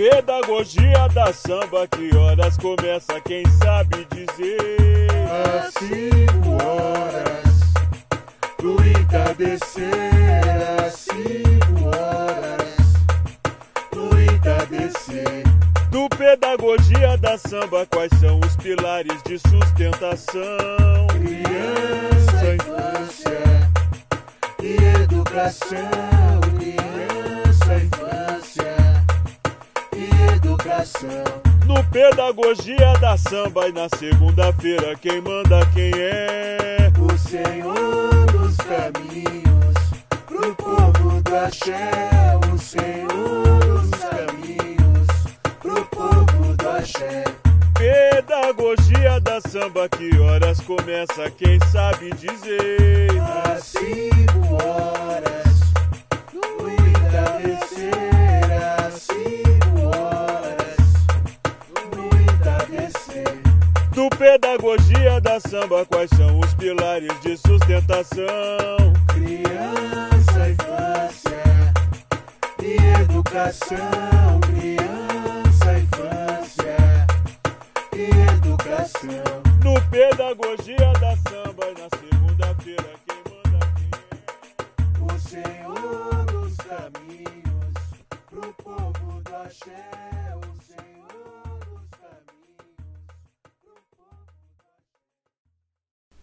Pedagogia da samba, que horas começa, quem sabe dizer? Às 5 horas do entardecer, às 5 horas do entardecer. Do Pedagogia da samba, quais são os pilares de sustentação? Criança, infância e educação. Criança, infância e educação. No Pedagogia da samba, e na segunda-feira quem manda quem é? O Senhor dos caminhos pro povo do axé. O Senhor dos caminhos pro povo do axé. Pedagogia da samba, que horas começa, quem sabe dizer? Às 5 horas do entardecer, às 5 horas do entardecer. Do Pedagogia da samba, quais são os pilares de sustentação? Criança, infância e educação. Criança, infância e educação. No Pedagogia da samba, e na segunda-feira quem manda quem é? O Senhor dos caminhos pro povo do axé. O Senhor dos caminhos pro povo do axé.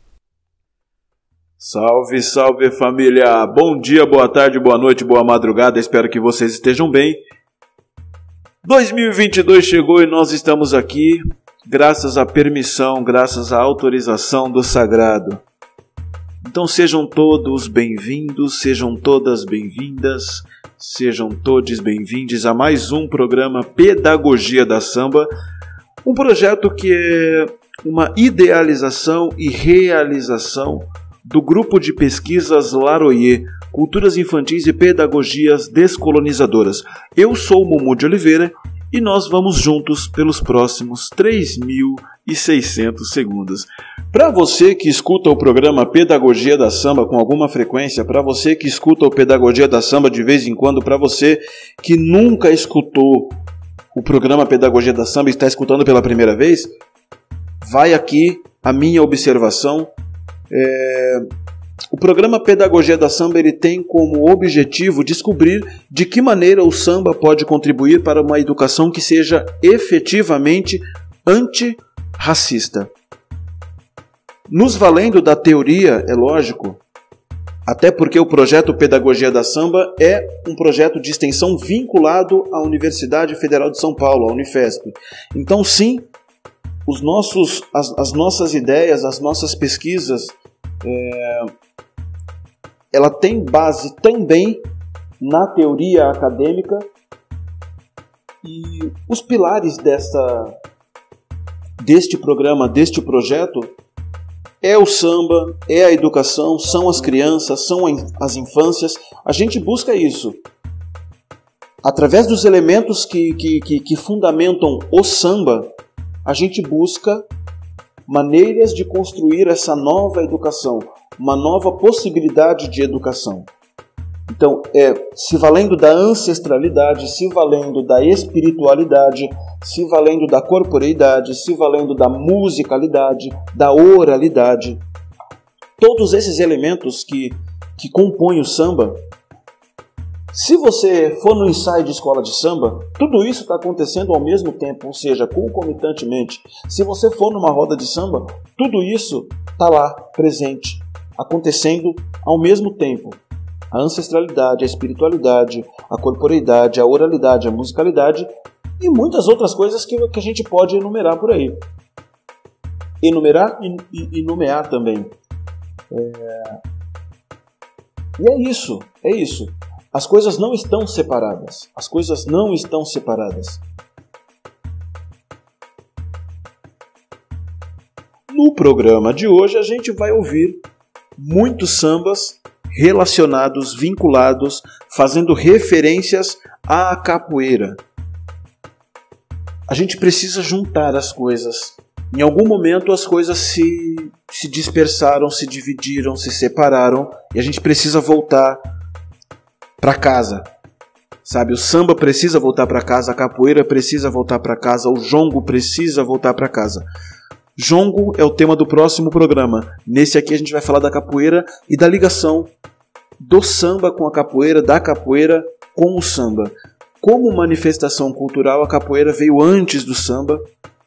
Salve, salve família! Bom dia, boa tarde, boa noite, boa madrugada, espero que vocês estejam bem. 2022 chegou e nós estamos aqui graças à permissão, graças à autorização do Sagrado. Então sejam todos bem-vindos, sejam todas bem-vindas, sejam todos bem-vindos a mais um programa Pedagogia da Samba, um projeto que é uma idealização e realização do grupo de pesquisas Laroyer, Culturas Infantis e Pedagogias Descolonizadoras. Eu sou o Mumu de Oliveira e nós vamos juntos pelos próximos 3.600 segundos. Para você que escuta o programa Pedagogia da Samba com alguma frequência, para você que escuta o Pedagogia da Samba de vez em quando, para você que nunca escutou o programa Pedagogia da Samba e está escutando pela primeira vez, vai aqui a minha observação. O programa Pedagogia da Samba ele tem como objetivo descobrir de que maneira o samba pode contribuir para uma educação que seja efetivamente antirracista. Nos valendo da teoria, é lógico, até porque o projeto Pedagogia da Samba é um projeto de extensão vinculado à Universidade Federal de São Paulo, a Unifesp. Então sim, as nossas ideias, as nossas pesquisas, ela tem base também na teoria acadêmica, e os pilares deste programa, deste projeto, é o samba, é a educação, são as crianças, são as infâncias. A gente busca isso. Através dos elementos que fundamentam o samba, a gente busca maneiras de construir essa nova educação, uma nova possibilidade de educação. Então, se valendo da ancestralidade, se valendo da espiritualidade, se valendo da corporeidade, se valendo da musicalidade, da oralidade. Todos esses elementos que compõem o samba, se você for no ensaio de escola de samba, tudo isso está acontecendo ao mesmo tempo, ou seja, concomitantemente. Se você for numa roda de samba, tudo isso está lá, presente, acontecendo ao mesmo tempo. A ancestralidade, a espiritualidade, a corporeidade, a oralidade, a musicalidade e muitas outras coisas que a gente pode enumerar por aí. Enumerar e nomear também. E é isso. As coisas não estão separadas. No programa de hoje a gente vai ouvir muitos sambas relacionados, vinculados, fazendo referências à capoeira. A gente precisa juntar as coisas. Em algum momento as coisas se dispersaram, se dividiram, se separaram e a gente precisa voltar para casa. sabe? O samba precisa voltar para casa, a capoeira precisa voltar para casa, o jongo precisa voltar para casa. Jongo é o tema do próximo programa. Nesse aqui a gente vai falar da capoeira e da ligação do samba com a capoeira, da capoeira com o samba. Como manifestação cultural, a capoeira veio antes do samba.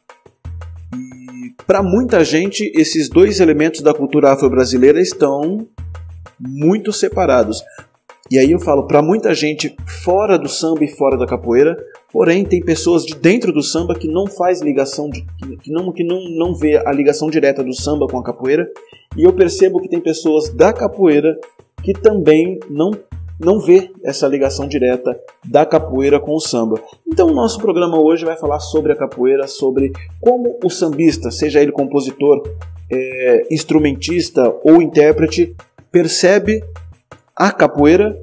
E para muita gente, esses dois elementos da cultura afro-brasileira estão muito separados. E aí eu falo, para muita gente fora do samba e fora da capoeira, porém tem pessoas de dentro do samba que não faz ligação, que não vê a ligação direta do samba com a capoeira, e eu percebo que tem pessoas da capoeira que também não vê essa ligação direta da capoeira com o samba. Então o nosso programa hoje vai falar sobre a capoeira, sobre como o sambista, seja ele compositor, instrumentista ou intérprete, percebe a capoeira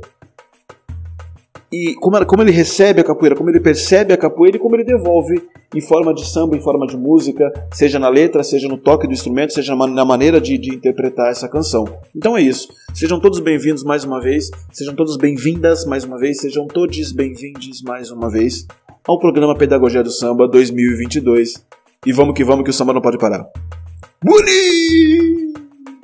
e como ele recebe a capoeira, como ele percebe a capoeira e como ele devolve em forma de samba, em forma de música, seja na letra, seja no toque do instrumento, seja na maneira de interpretar essa canção. Então é isso. Sejam todos bem-vindos mais uma vez, sejam todos bem-vindas mais uma vez, sejam todos bem-vindos mais uma vez ao programa Pedagogia do Samba 2022. E vamos que o samba não pode parar. Bonito!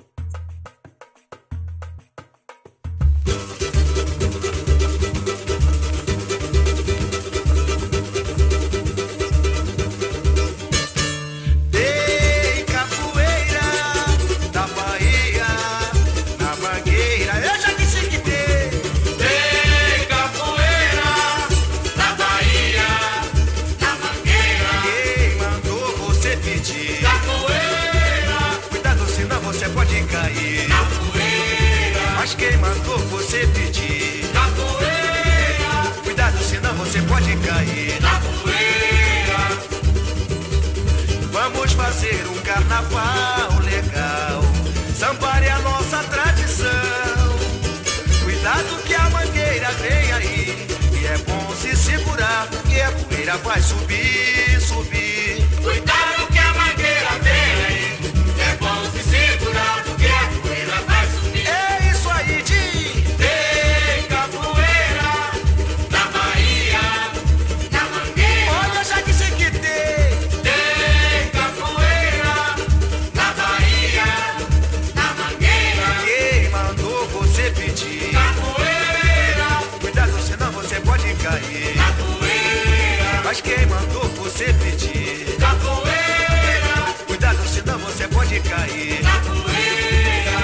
Carnaval legal, samba é a nossa tradição. Cuidado que a mangueira vem aí, e é bom se segurar, que a poeira vai subir, subir. Cuidado que a mangueira vem aí, é bom se segurar, porque a poeira vai subir. É isso aí, tem capoeira na Bahia, na mangueira. Olha, já disse que tem capoeira na Bahia, na mangueira. Quem mandou você pedir capoeira? Cuidado, senão você pode cair. Capoeira. Mas quem mandou você pedir capoeira? Cuidado, senão você pode cair. Capoeira.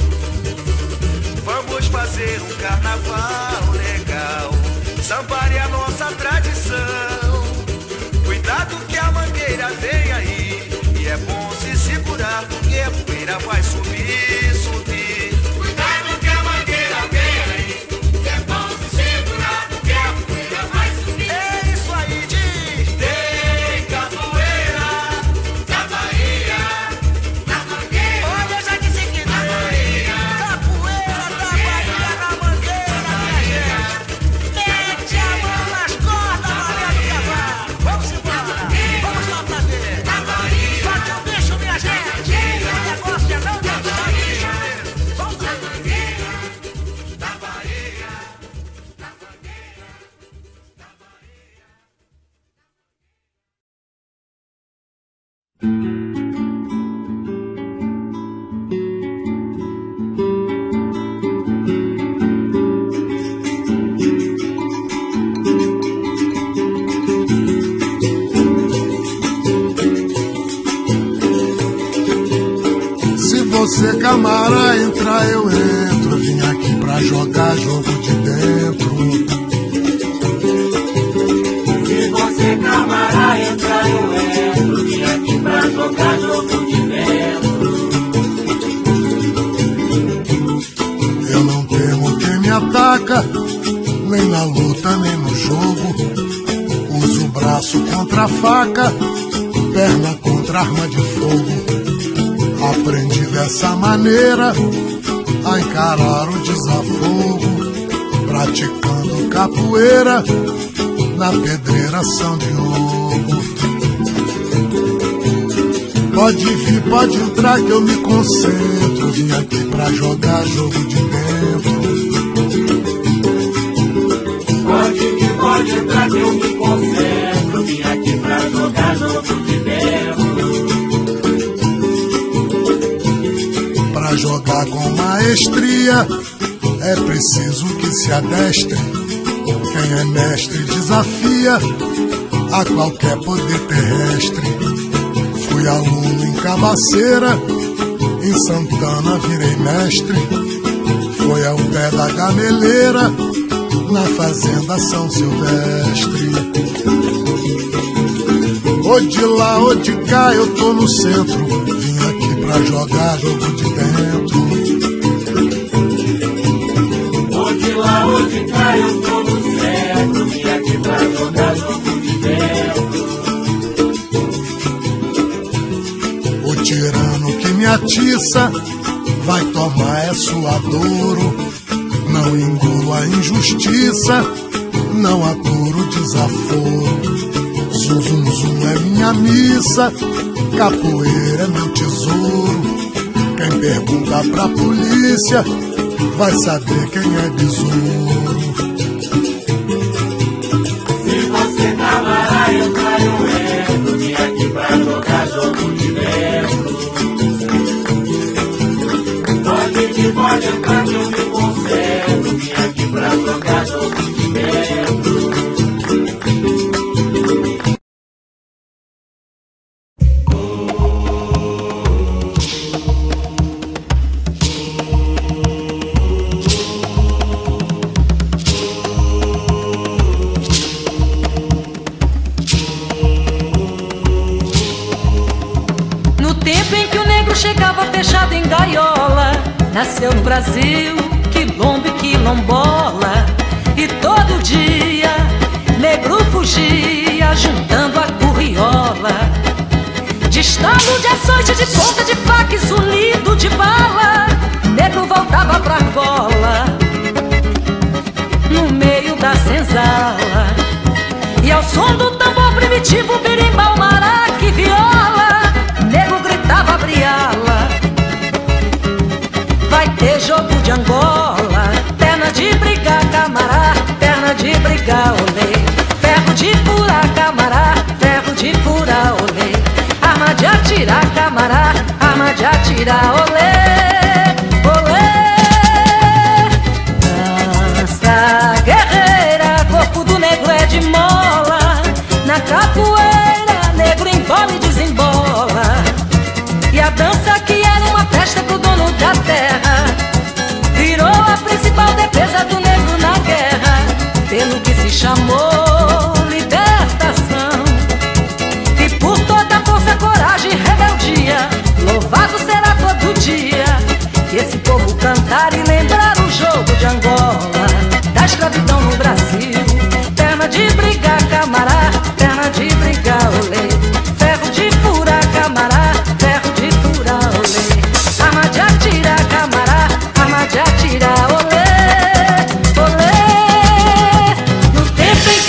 Vamos fazer um carnaval legal, samba é a nossa tradição. Cuidado que a mangueira vem aí, e é bom se segurar, porque a poeira vai subir, subir. Cuidado que a mangueira vem aí, é bom se segurar, porque a poeira vai subir. É isso aí, tem capoeira na Bahia, na mangueira. Olha, já disse que na Bahia, capoeira da Bahia, na mangueira, minha gente. Mete a mão nas cordas, Maria do Cavalo. Vamos embora, vamos lá pra ver. Na Bahia, só que eu deixo, minha gente. O negócio é não deixar de chover. Vamos lá. Na mangueira, na Bahia, na mangueira, na Bahia. Se você, camara, entrar, eu entro. Vim aqui pra jogar jogo de dentro. Se você, camara, entrar, eu entro. Vim aqui pra jogar jogo de dentro. Eu não temo quem me ataca, nem na luta, nem no jogo. Uso o braço contra a faca, perna contra arma de fogo. Aprendi dessa maneira a encarar o desafogo, praticando capoeira na pedreira São Diogo. Pode vir, pode entrar que eu me concentro. Vim aqui pra jogar jogo de dentro. Pode vir, empate eu me concentro. Vim aqui pra jogar jogo de vento. Pra jogar com maestria é preciso que se adestre. Quem é mestre desafia a qualquer poder terrestre. Fui aluno em Cabaceira, em Santana virei mestre. Foi ao pé da Gameleira, na fazenda São Silvestre. Ou de lá ou de cá eu tô no centro. Vim aqui pra jogar jogo de dentro. Ou de lá ou de cá eu tô no centro. Vim aqui pra jogar jogo de dentro. O tirano que me atiça vai tomar é suadouro. Não engulo a injustiça, não aturo desaforo. Zum zum zum é minha missa, capoeira é meu tesouro. Quem pergunta pra polícia vai saber quem é besouro. Se você camará, eu entro. Vim aqui pra jogar jogo de vento. Pode entrar que eu me concentro. Vim aqui pra jogar jogo de vento. No tempo em que o negro chegava fechado em gaiola, nasceu no Brasil quilombo e quilombola. E todo dia negro fugia juntando a curriola. De estalo, de açoite, de ponta, de faca e zunido de bala, negro voltava pra Angola, no meio da senzala. E ao som do tambor primitivo, berimbau, maraca e viola, negro gritava briala. Vai ter jogo de Angola, perna de brigar, camará, perna de brigar, olê. Ferro de furar, camará, ferro de furar, olê. Arma de atirar, camará, arma de atirar, olê, olê. Dança guerreira, corpo do negro é de mola. Na capoeira, negro embola e desembola. E a dança que era uma festa pro dono da terra virou a principal defesa do negro na guerra, pelo que se chamou libertação. E por toda a força, coragem e rebeldia, louvado será todo dia que esse povo cantar e lembrar o jogo de Angola, da escravidão no Brasil. Perna de brigar, camará, perna de brigar, olê. Ferro de furar, camará, ferro de furar, olê. Arma de atirar, camará, arma de atirar, olê, olê. No tempo em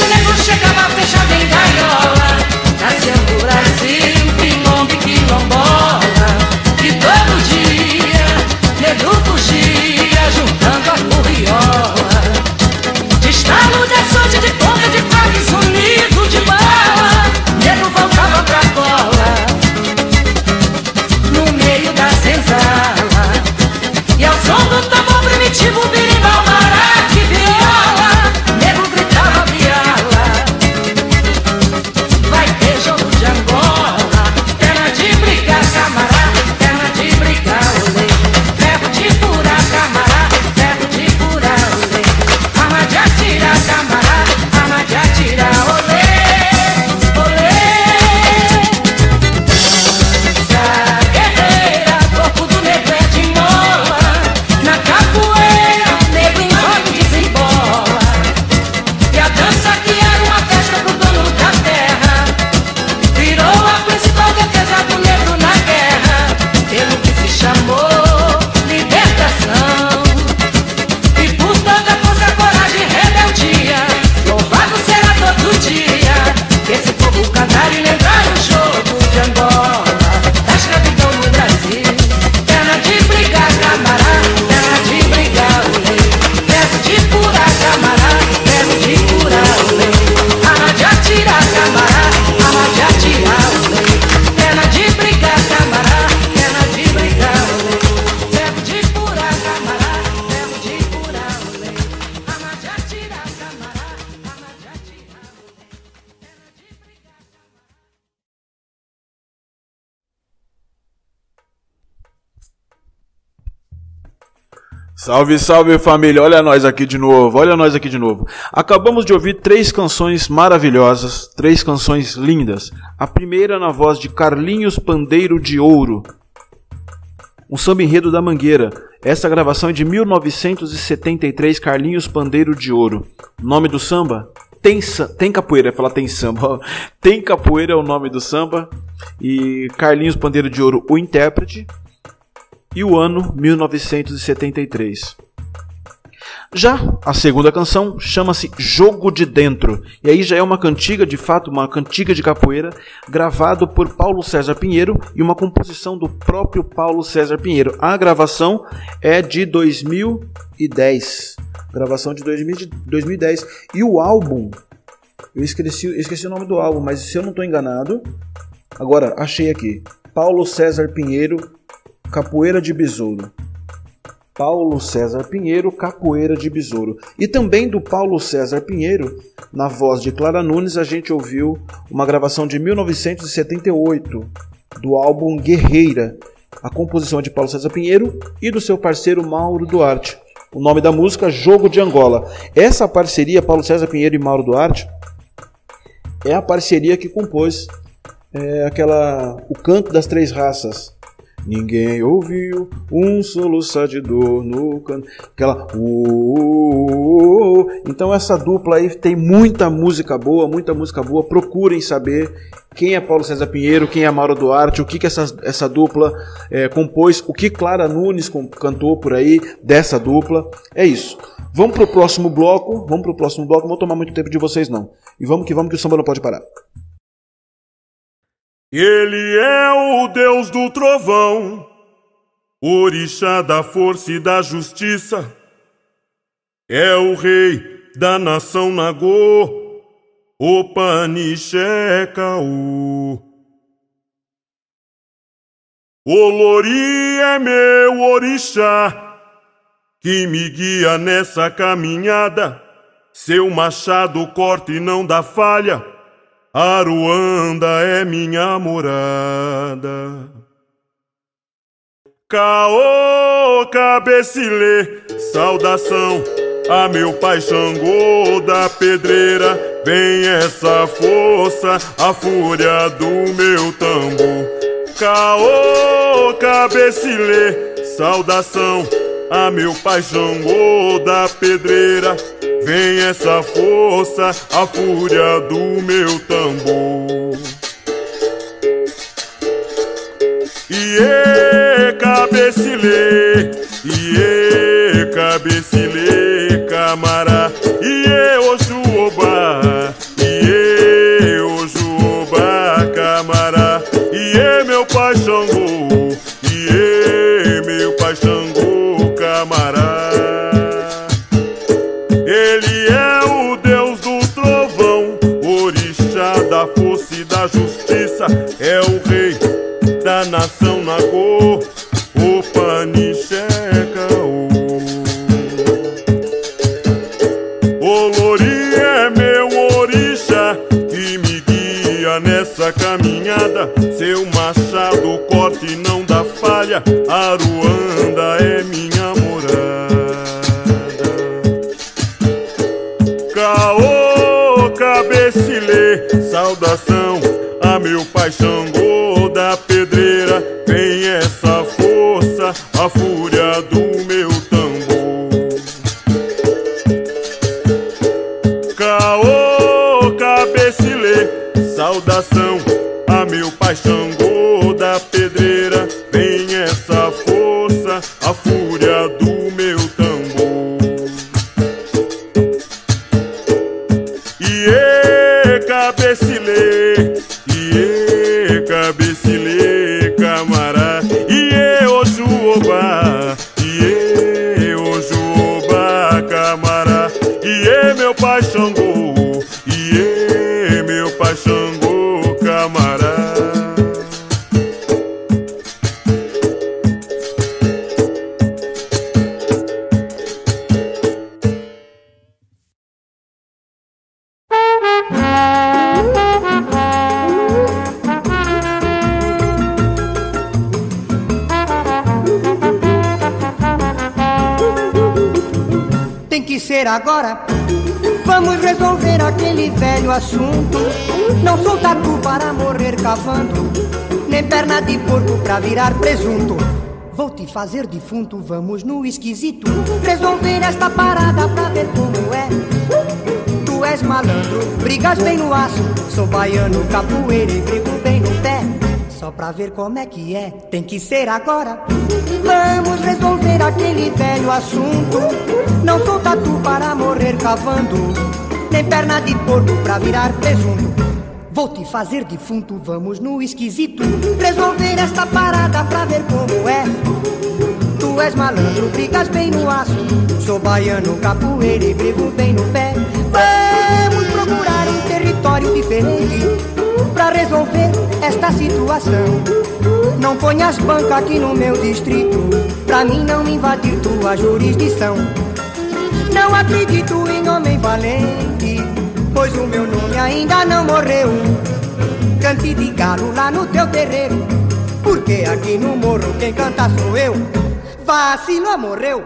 Salve, salve família, olha nós aqui de novo, Acabamos de ouvir 3 canções maravilhosas, 3 canções lindas. A primeira na voz de Carlinhos Pandeiro de Ouro, um samba enredo da Mangueira. Essa gravação é de 1973, Carlinhos Pandeiro de Ouro. O nome do samba? Tem Capoeira, ia falar tem samba. Tem Capoeira é o nome do samba. E Carlinhos Pandeiro de Ouro, o intérprete. E o ano 1973. Já a segunda canção chama-se Jogo de Dentro. E aí já é uma cantiga, de fato, uma cantiga de capoeira, gravado por Paulo César Pinheiro e uma composição do próprio Paulo César Pinheiro. A gravação é de 2010. Gravação de 2010. E o álbum, eu esqueci o nome do álbum, mas se eu não estou enganado, agora achei aqui. Paulo César Pinheiro, Capoeira de Besouro. Paulo César Pinheiro, Capoeira de Besouro. E também do Paulo César Pinheiro, na voz de Clara Nunes, a gente ouviu uma gravação de 1978 do álbum Guerreira. A composição é de Paulo César Pinheiro e do seu parceiro Mauro Duarte. O nome da música, Jogo de Angola. Essa parceria, Paulo César Pinheiro e Mauro Duarte, é a parceria que compôs o Canto das Três Raças. Ninguém ouviu um soluçar de dor no canto. Aquela. Então essa dupla aí tem muita música boa. Procurem saber quem é Paulo César Pinheiro, quem é Mauro Duarte, o que essa dupla compôs, o que Clara Nunes cantou por aí dessa dupla. É isso. Vamos pro próximo bloco. Não vou tomar muito tempo de vocês não. E vamos que o samba não pode parar. Ele é o Deus do trovão, orixá da força e da justiça. É o rei da nação Nagô, o Panixecaú. O Lori é meu orixá, que me guia nessa caminhada. Seu machado corta e não dá falha. Aruanda é minha morada. Caô, cabecilê, saudação a meu pai Xangô da pedreira. Vem essa força, a fúria do meu tambor. Caô, cabecilê, saudação a meu pai Xangô da pedreira. Vem essa força, a fúria do meu tambor. Iê, cabecilê, camará. Iê, Oxuobá, camará. Iê, meu pai Xangô, meu pai Xangô, camará. Ele é o Deus do trovão, orixá da força e da justiça. É o rei da nação Nagô, o Panixecaú. O Lori é meu orixá, que me guia nessa caminhada. Seu machado corta e não dá falha. Aruanda é minha morada. Caô, cabecilê, saudação a meu pai Xangô da pedreira. Vem essa força, a fúria do meu tambor. Caô, cabecilê, saudação a meu pai Xangô da pedreira. Vem essa força, a fúria do meu tambor. Iê, cabecilê, que ser agora. Vamos resolver aquele velho assunto. Não sou tatu para morrer cavando, nem perna de porco pra virar presunto. Vou te fazer defunto, vamos no esquisito resolver esta parada pra ver como é. Tu és malandro, brigas bem no aço. Sou baiano, capoeira e brigo bem no pé. Só pra ver como é que é, tem que ser agora. Vamos resolver aquele velho assunto. Não sou tatu para morrer cavando, nem perna de porco pra virar presunto. Vou te fazer defunto, vamos no esquisito resolver esta parada pra ver como é. Tu és malandro, brigas bem no aço. Sou baiano, capoeira e brigo bem no pé. Vamos procurar um território diferente pra resolver esta situação. Não ponhas banca aqui no meu distrito, pra mim não invadir tua jurisdição. Não acredito em homem valente, pois o meu nome ainda não morreu. Cante de galo lá no teu terreiro, porque aqui no morro quem canta sou eu. Vacilou, morreu.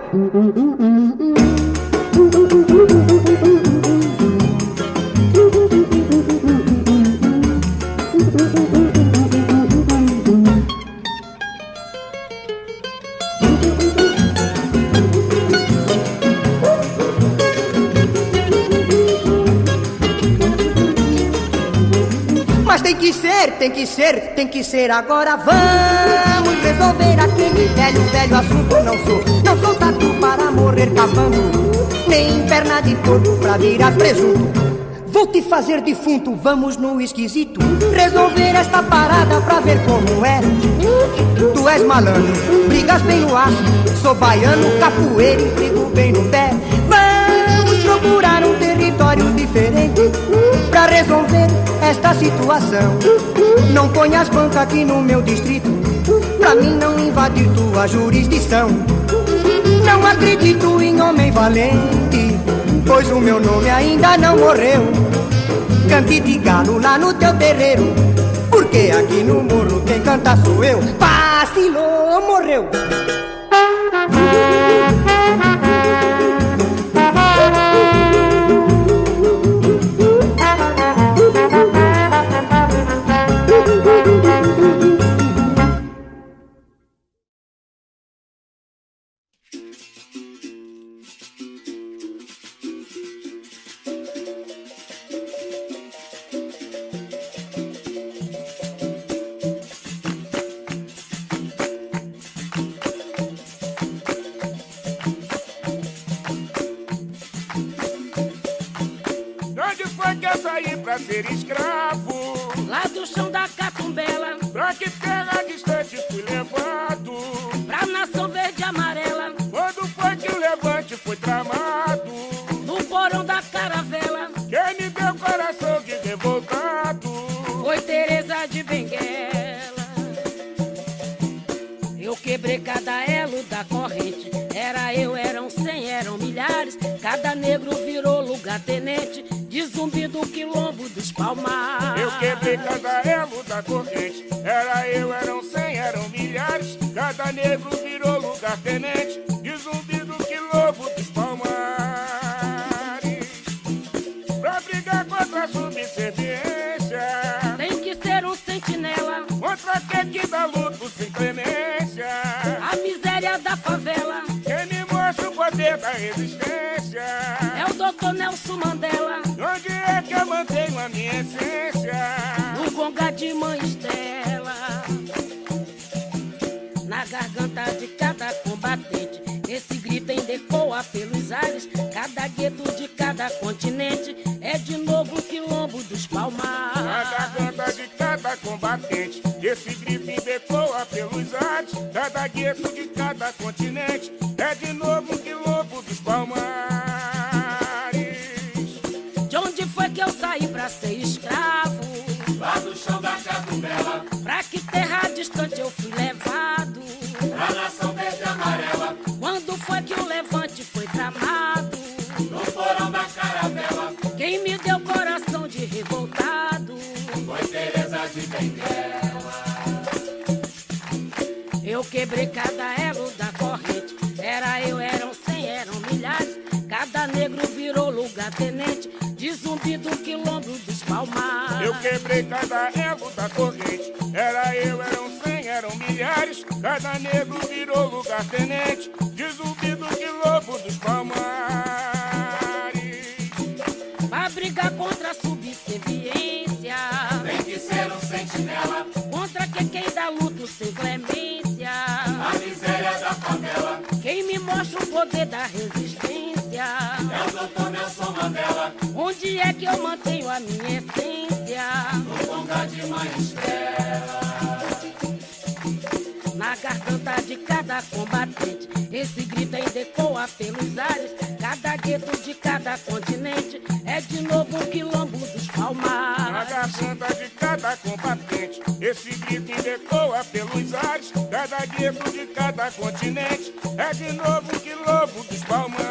Mas tem que ser agora. Vamos resolver aquele velho assunto. Não sou tatu para morrer cavando, nem perna de porco pra virar presunto. Vou te fazer defunto, vamos no esquisito resolver esta parada pra ver como é. Tu és malandro, brigas bem no aço. Sou baiano, capoeira e brigo bem no pé. Vamos procurar um território diferente pra resolver esta situação. Não ponhas banca aqui no meu distrito, pra mim não invadir tua jurisdição. Não acredito em homem valente, pois o meu nome ainda não morreu. Cante de galo lá no teu terreiro, porque aqui no morro quem canta sou eu. Vacilou, morreu. Ser escravo lá do chão da Catumbela, pra que terra distante fui levado, pra nação verde e amarela. Quando foi que o levante foi tramado, no porão da caravela. Quem me deu coração de revoltado foi Teresa de Benguela. Eu quebrei cada elo da corrente. Era eu, eram 100, eram milhares. Cada negro virou lugar-tenente de Zumbi do Quilombo dos Palmares. Eu quebrei cada elo da corrente. Era eu, eram 100, eram milhares. Cada negro virou lugar-tenente de Zumbi do Quilombo dos Palmares. Pra brigar contra a subserviência tem que ser um sentinela contra quem que dá luto sem clemência. A miséria da favela, quem me mostra o poder da resistência é o Dr. Nelson Mandela. Onde é que eu mantenho a minha essência? No Gonga de Mãe Estela, na garganta de cada combatente, esse grito ecoa pelos ares. Cada gueto de cada continente é de novo um quilombo dos Palmares. Na garganta de cada combatente, esse grito ecoa pelos ares. Cada gueto de cada continente é de novo um quilombo dos Palmares. De onde foi que eu saí pra ser escravo? Lá do chão da Catumbela. Pra que terra distante eu fui levado? Pra nação verde e amarela. Quando foi que o levante foi tramado? No porão da caravela. Quem me deu coração de revoltado foi Teresa de Benguela. Eu quebrei cada elo da corrente. Era eu, eram 100, eram milhares. Cada Cada negro virou lugar-tenente de Zumbi do Quilombo dos Palmares. Eu quebrei cada elo da corrente. Era eu, eram 100, eram milhares. Cada negro virou lugar-tenente de Zumbi do Quilombo dos Palmares. Pra brigar contra a subserviência, Tem que ser um sentinela, contra quem dá luto sem clemência. a miséria da favela. Quem me mostra o poder da resistência, É o doutor Nelson Mandela, onde é que eu mantenho a minha essência? no Conga de Mãe Estela. Na garganta de cada combatente, esse grito ainda ecoa pelos ares. Cada gueto de cada continente é de novo um quilombo dos Na Palmares. garganta de cada combatente, esse grito ainda ecoa pelos ares. Cada gueto de cada continente é de novo um quilombo dos Palmares.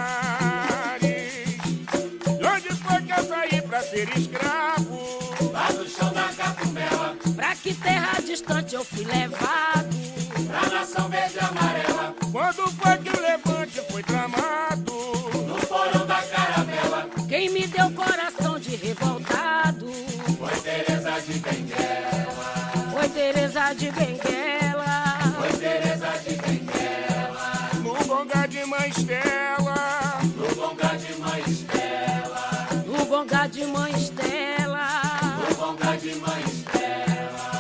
De onde foi que eu saí pra ser escravo? Lá do chão da Catumbela, Pra que terra distante eu fui levado? pra nação verde e amarela, Quando foi que o levante foi tramado? no porão da Caravela. Quem me deu coração de revoltado Foi Teresa de Benguela, foi Teresa de Benguela. foi Teresa de Benguela, No Conga de Mãe Estela. no Conga de Mãe Estela, No Conga de Mãe Estela. no Conga de Mãe Estela.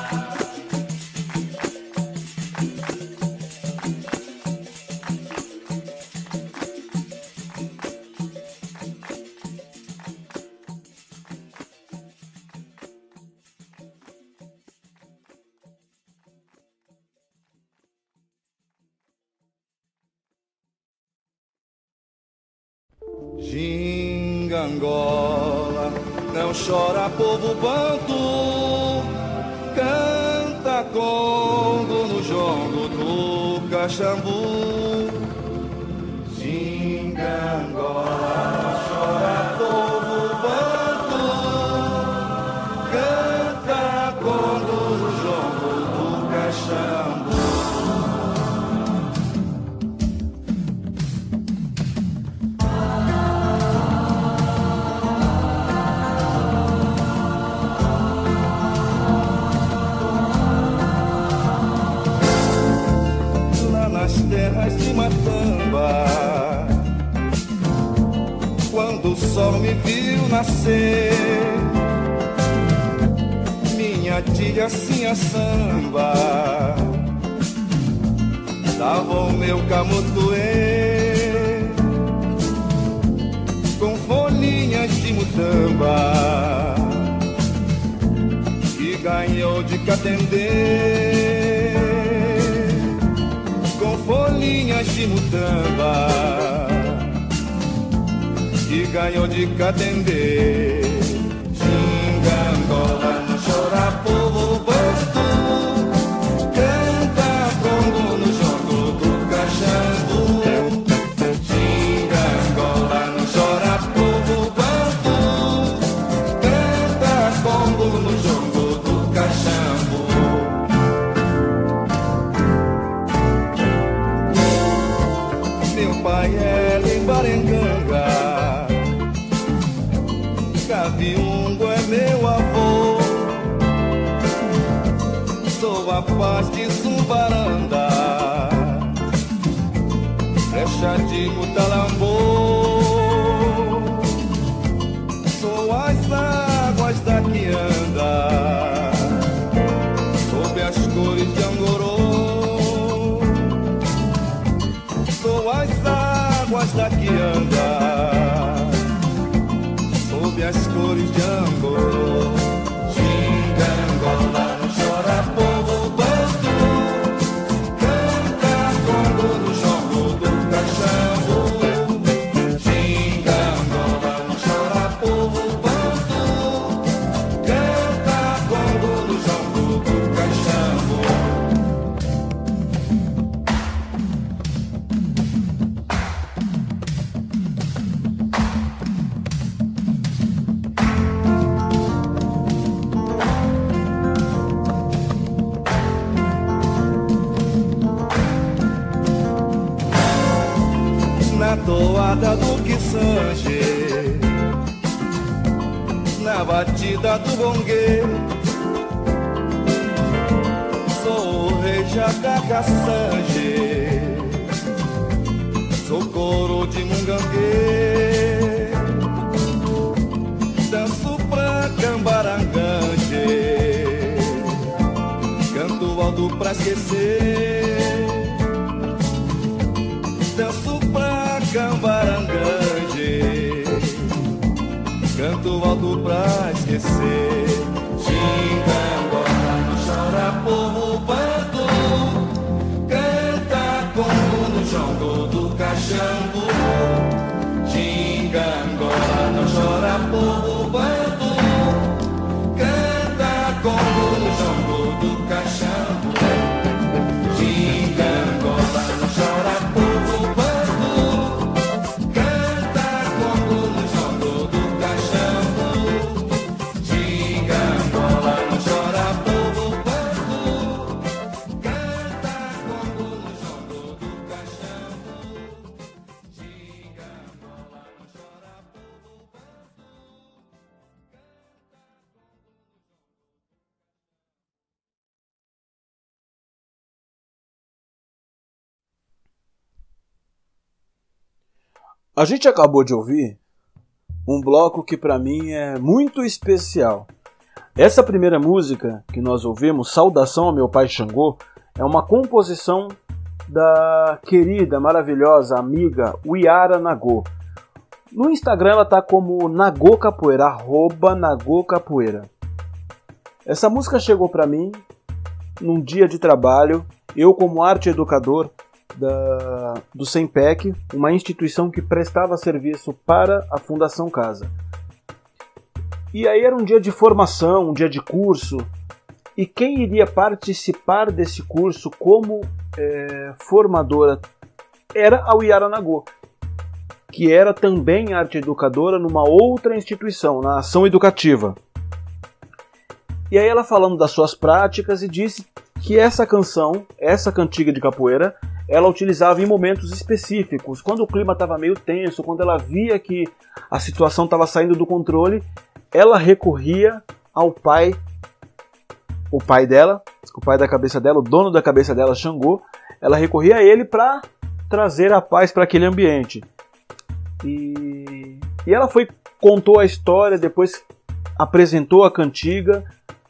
Ginga Angola, não chora povo banto, canta Congo no jongo do Caxambu. Ginga Angola, não chora povo banto, canta Congo no jongo do Caxambu. Nas terras de Matamba, quando o sol me viu nascer, minha tia Sinha Samba dava o meu camotuê com folhinhas de mutamba que ganhou de Catendê. Com folhinhas de mutamba que ganhou de Catendê. Ginga Angola, não chora povo banto, canta Congo no jongo do Caxambu. Ginga Angola, não chora povo banto, canta Congo no jongo do Caxambu. Meu pai é Limbarenganga, Caviungo é meu avô. Sou a paz de Zumbaranda, Brecha de Mutalambô. Sou as águas da Quianda, sob as cores de Angorô. Sou as águas da Quianda, sob as cores de Angorô. Ginga Angola, não chora povo banto, canta Congo no jongo do Caxambu. Ginga Angola, não chora povo banto, canta Congo no jongo do Caxambu. Na toada do que sangue, na batida do bongue. Sou o rei Jacaca Sangue, sou coro de Mungangue, danço pra Cambaranganje, canto alto pra esquecer, danço pra Cambaranganje, canto alto pra esquecer. Xingangora não chora povo bando, canta como no jongo do cachambu. Xingangora não chora povo bando, canta como no jongo do cachambu. Xingangora não chora povo bando, canta como no jongo do cachambu. Xingangora não chora povo bando, canta como no jongo do cachambu. Xingangora não chora povo bando. A gente acabou de ouvir um bloco que para mim é muito especial. Essa primeira música que nós ouvimos, Saudação ao Meu Pai Xangô, é uma composição da querida, maravilhosa amiga Uiara Nagô. No Instagram ela tá como Nagô Capoeira, @Nagô Capoeira. Essa música chegou para mim num dia de trabalho, eu como arte educador do SEMPEC, uma instituição que prestava serviço para a Fundação Casa. E aí era um dia de formação, um dia de curso, e quem iria participar desse curso como formadora era a Uiara Nagô, que era também arte educadora numa outra instituição, na Ação Educativa. E aí ela falando das suas práticas e disse que essa canção, essa cantiga de capoeira, ela utilizava em momentos específicos, quando o clima estava meio tenso, quando ela via que a situação estava saindo do controle, ela recorria ao pai, o pai dela, o pai da cabeça dela, o dono da cabeça dela, Xangô, ela recorria a ele para trazer a paz para aquele ambiente. E ela contou a história, depois apresentou a cantiga,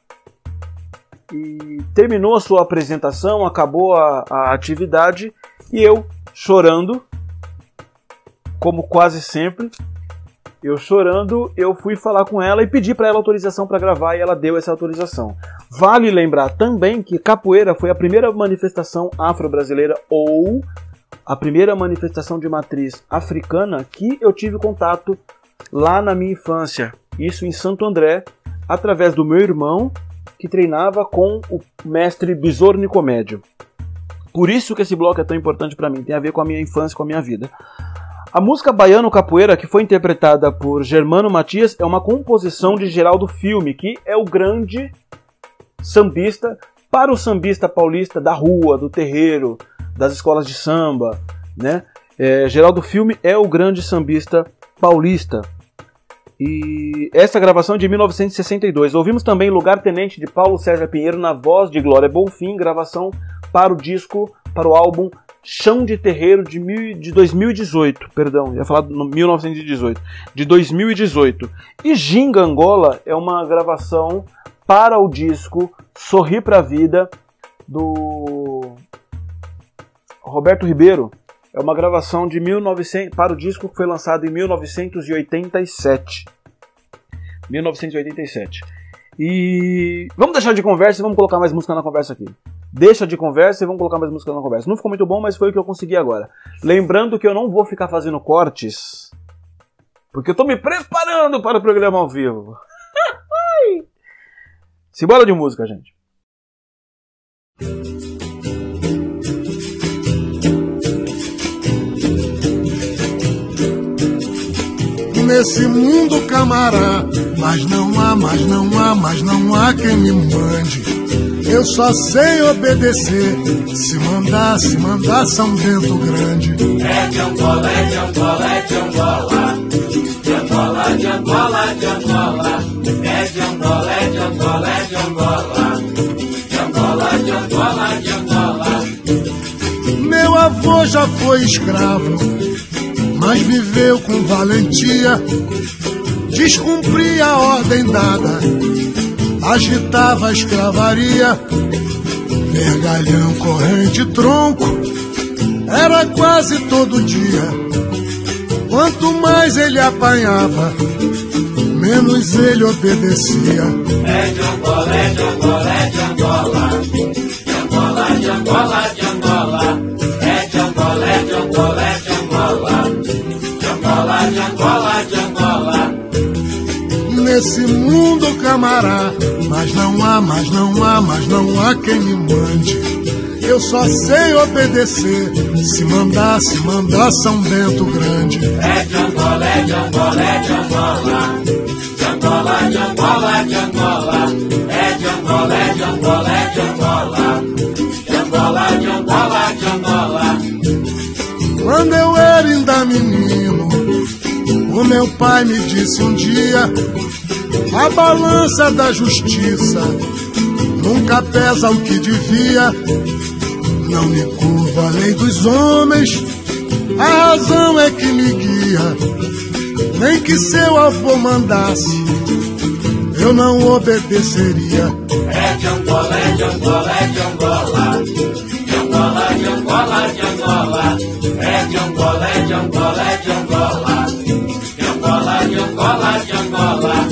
e terminou a sua apresentação, acabou a atividade, e eu, chorando, como quase sempre, eu fui falar com ela e pedi para ela autorização para gravar, e ela deu essa autorização. Vale lembrar também que capoeira foi a primeira manifestação afro-brasileira, ou a primeira manifestação de matriz africana que eu tive contato lá na minha infância, isso em Santo André, através do meu irmão, que treinava com o mestre Besouro Nicomédio. Por isso que esse bloco é tão importante para mim, tem a ver com a minha infância, com a minha vida. A música Baiano Capoeira, que foi interpretada por Germano Matias, é uma composição de Geraldo Filme, que é o grande sambista para o sambista paulista da rua, do terreiro, das escolas de samba, né? Geraldo Filme é o grande sambista paulista. E essa gravação é de 1962. Ouvimos também Lugar Tenente de Paulo César Pinheiro na voz de Glória Bonfim, gravação para o disco, para o álbum Chão de Terreiro de 2018. Perdão, ia falar no 1918. De 2018. E Ginga Angola é uma gravação para o disco Sorri pra Vida do Roberto Ribeiro. É uma gravação de 1900 para o disco que foi lançado em 1987. 1987. E vamos deixar de conversa e vamos colocar mais música na conversa aqui. Deixa de conversa e vamos colocar mais música na conversa. Não ficou muito bom, mas foi o que eu consegui agora. Lembrando que eu não vou ficar fazendo cortes, porque eu tô me preparando para o programa ao vivo. Simbora de música, gente. Nesse mundo, camará, mas não há quem me mande. Eu só sei obedecer. Se mandar, São Bento Grande. É de Angola, de Angola, de Angola, de Angola. É de Angola, é de Angola, é de Angola. De Angola, de Angola, de Angola. Meu avô já foi escravo, mas viveu com valentia. Descumpria a ordem dada, agitava a escravaria. Vergalhão, corrente, tronco, era quase todo dia. Quanto mais ele apanhava, menos ele obedecia. É de Angola, é de Angola, é de Angola. De Angola, de Angola, de Angola. É de Angola, é de Angola, é de Angola. De Angola, de Angola, de Angola. Nesse mundo, camará, mas não há, mas não há, mas não há quem me mande. Eu só sei obedecer. Se mandar São Bento Grande. É de Angola, é de Angola, é de Angola. De Angola, de Angola, de Angola. É de Angola, é de Angola, é de Angola. De Angola, de Angola, de Angola. Quando eu era ainda menino, o meu pai me disse um dia: a balança da justiça nunca pesa o que devia. Não me curvo à lei dos homens, a razão é que me guia. Nem que seu avô mandasse, eu não obedeceria. É de Angola, é de Angola, é de Angola. De Angola, de Angola, de Angola. É de Angola, é de Angola, é de Angola. De Angola, de Angola, de Angola.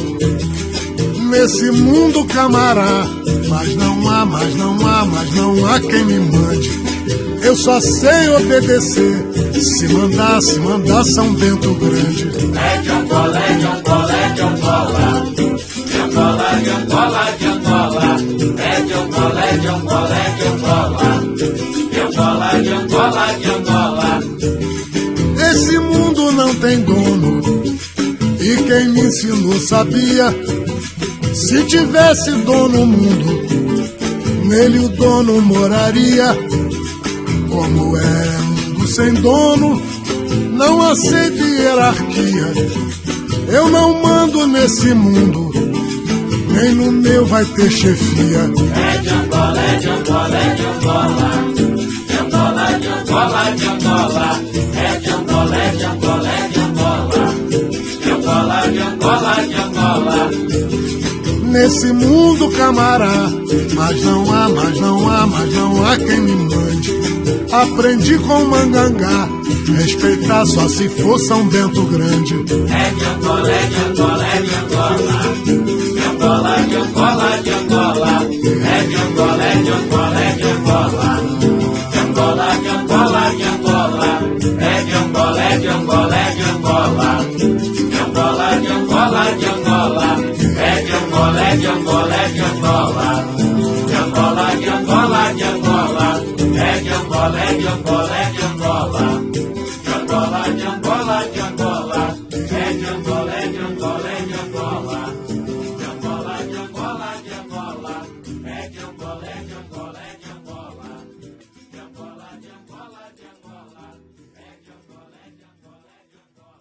Nesse mundo, camará, mas não há, mas não há, mas não há quem me mande. Eu só sei obedecer. Se mandar São Bento Grande. É de Angola, é de Angola, é de Angola. De Angola, de Angola, de Angola. É de Angola, é de Angola, é de Angola. De Angola, de Angola, de Angola. Esse mundo não tem dono, e quem me ensinou sabia. Se tivesse dono o mundo, nele o dono moraria. Como é mundo sem dono, não aceito hierarquia. Eu não mando nesse mundo, nem no meu vai ter chefia. É de Angola, é de Angola, é de Angola. De Angola, de Angola, de Angola. É de Angola, é de Angola, é de Angola. De Angola, de Angola, de Angola. Nesse mundo, camará, mas não há, mas não há, mas não há quem me mande. Aprendi com Mangangá, respeitar só se for São Bento Grande. É de Angola, é de Angola, é de Angola. De Angola, de Angola, de Angola. É de Angola, é de Angola, é de Angola. De Angola, de Angola, de Angola. É de Angola, é de Angola, é de Angola. De Angola, de Angola, de Angola. É de Angola, é de Angola, é de Angola. De Angola, de Angola, de Angola. É de Angola, é de Angola, é de Angola. De Angola, de Angola, de Angola. É de Angola, é de Angola, é de Angola. De Angola, de Angola, de Angola. É de Angola, é de Angola, é de Angola. De Angola, de Angola, de Angola. É de Angola, é de Angola, é de Angola.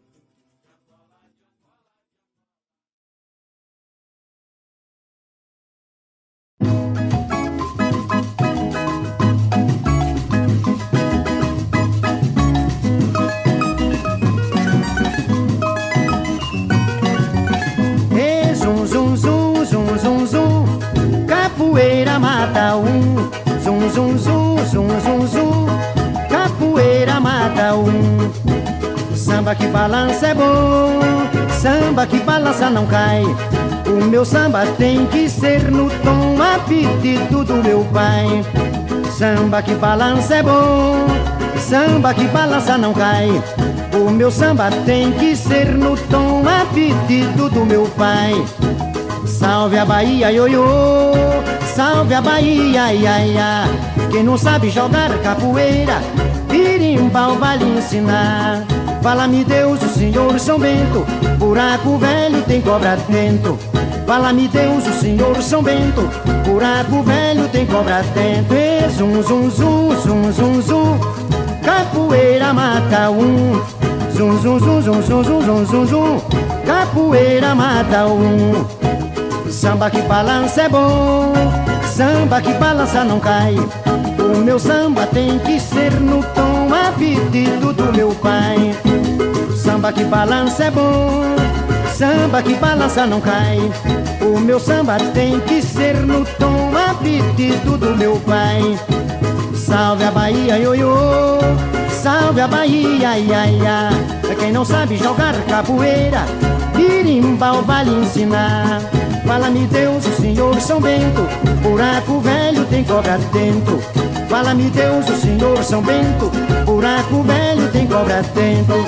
Capoeira mata um, zum zum zum zum zum zum. Capoeira mata um. Samba que balança é bom, samba que balança não cai. O meu samba tem que ser no tom a pedido do meu pai. Samba que balança é bom, samba que balança não cai. O meu samba tem que ser no tom a pedido do meu pai. Salve a Bahia, ioiô, salve a Bahia, ia, ia. Quem não sabe jogar capoeira, birimbau vai lhe ensinar. Fala-me Deus, o Senhor São Bento, buraco velho tem cobra dentro. Fala-me Deus, o Senhor São Bento, buraco velho tem cobra dentro. E zum zum zum zum zum zum, capoeira mata um. Zum, zum, zum, zum, zum, zum, zum, zum, zum. Capoeira mata um. Samba que balança é bom, samba que balança não cai. O meu samba tem que ser no tom a pedido do meu pai. Samba que balança é bom, samba que balança não cai. O meu samba tem que ser no tom a pedido do meu pai. Salve a Bahia, ioiô, salve a Bahia, ia, ia. Quem não sabe jogar capoeira, birimbau vai lhe ensinar. Fala-me Deus, o Senhor São Bento, buraco velho tem cobra dentro. Fala-me Deus, o Senhor São Bento, buraco velho tem cobra dentro.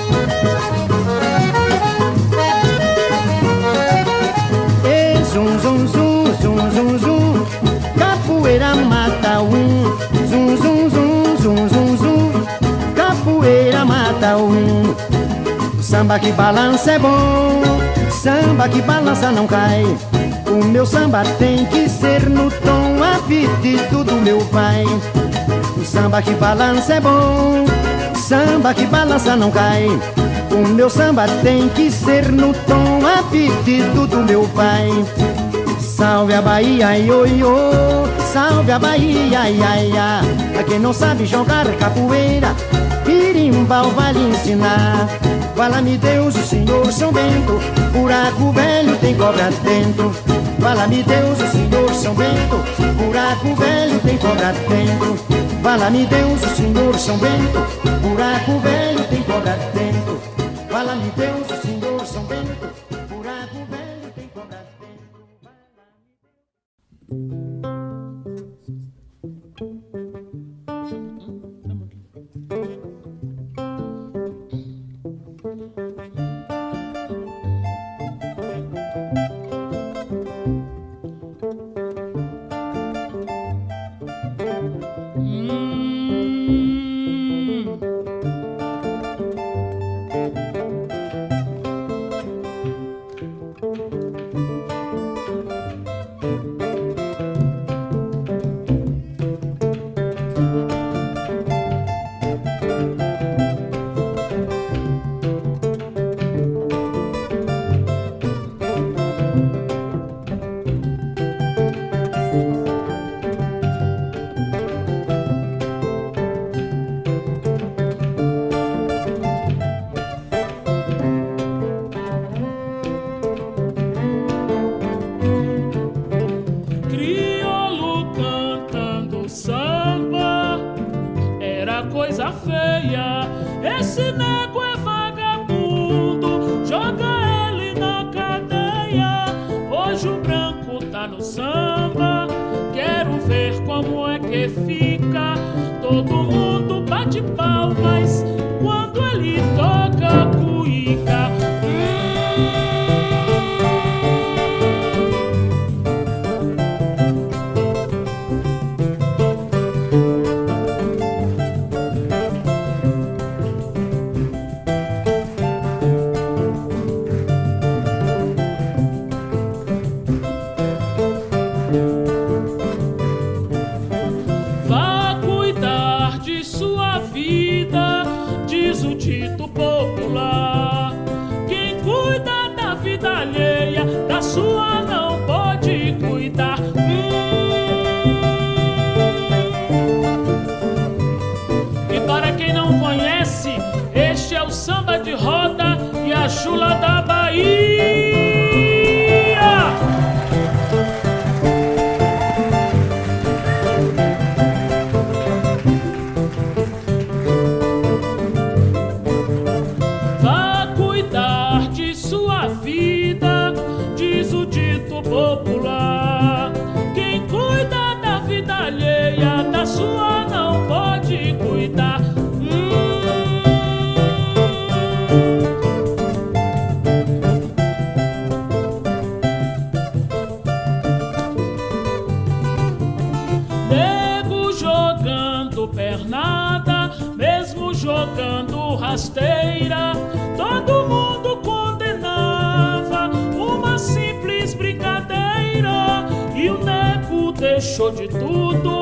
E zum, zum, zum, zum, zum, zum, capoeira mata um. Zum, zum, zum, zum, zum, zum, capoeira mata um. Samba que balança é bom, samba que balança não cai. O meu samba tem que ser no tom a pedido do meu pai. O samba que balança é bom, samba que balança não cai. O meu samba tem que ser no tom a pedido do meu pai. Salve a Bahia, ioiô, salve a Bahia, ia, ia. A quem não sabe jogar capoeira, birimbau vai lhe ensinar. Fala-me Deus, o Senhor São Bento, buraco velho tem cobra dentro. Fala-me Deus, o Senhor São Bento, buraco velho tem cobra dentro. Fala-me Deus, o Senhor São Bento, buraco velho tem cobra dentro. Fala-me Deus, o Senhor São Bento, buraco velho tem cobra dentro. Deixou de tudo,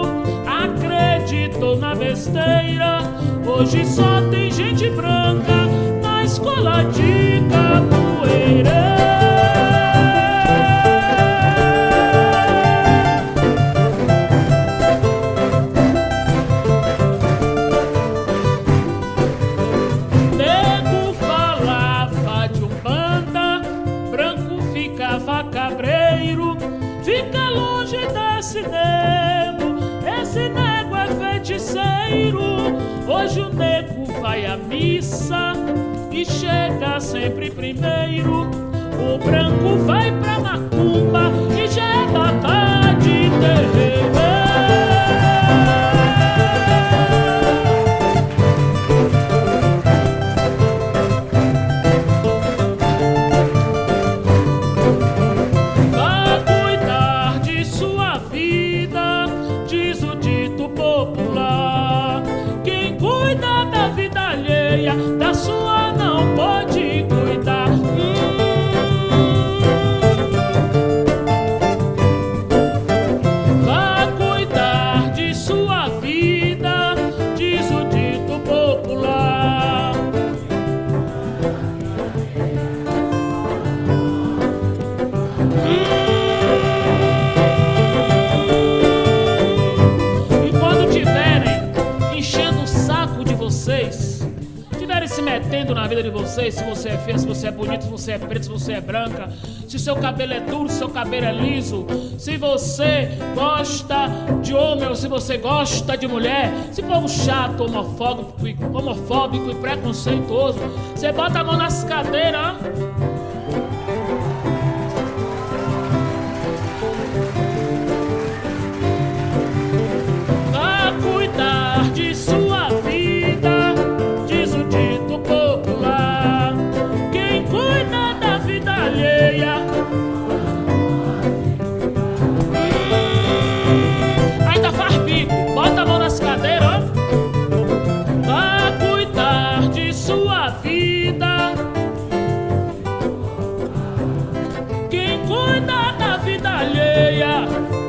acreditou na besteira. Hoje só tem gente branca nas escola de capoeira. Nego falava de umbanda, branco ficava cabreiro. Fica longe desse nego, esse nego é feiticeiro. Hoje o nego vai à missa e chega sempre primeiro. O branco vai pra macumba e já é data de terreiro. Vá cuidar de sua vida, diz o dito popular. Quem cuida da vida alheia, da sua não pode cuidar. Vá cuidar de sua vida, diz o dito popular. E quando tiverem enchendo o saco de vocês, tiverem se metendo na vida de vocês, se você é feio, se você é bonito, se você é preto, se você é branca, se seu cabelo é duro, se seu cabelo é liso, se você gosta de homem ou se você gosta de mulher, se povo chato, homofóbico e preconceituoso, você bota a mão nas cadeiras. Vá cuidar de sua vida, diz o dito popular. Quem cuida da vida alheia, ainda faz bico, bota a mão nas cadeiras. Vá cuidar de sua vida, quem cuida da vida alheia.